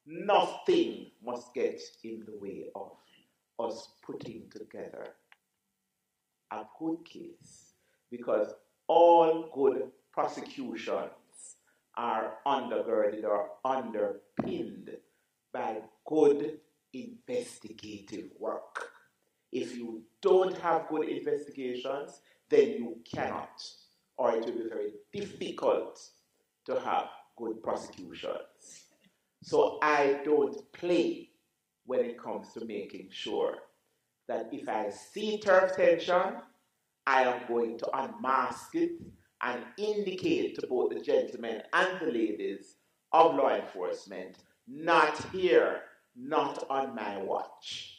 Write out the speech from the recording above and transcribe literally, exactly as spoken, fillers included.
Nothing must get in the way of us putting together a good case, because all good prosecutions are undergirded or underpinned by good investigative work. If you don't have good investigations, then you cannot, or it will be very difficult to have good prosecutions. So I don't play when it comes to making sure that if I see turf tension, I am going to unmask it and indicate to both the gentlemen and the ladies of law enforcement, not here, not on my watch.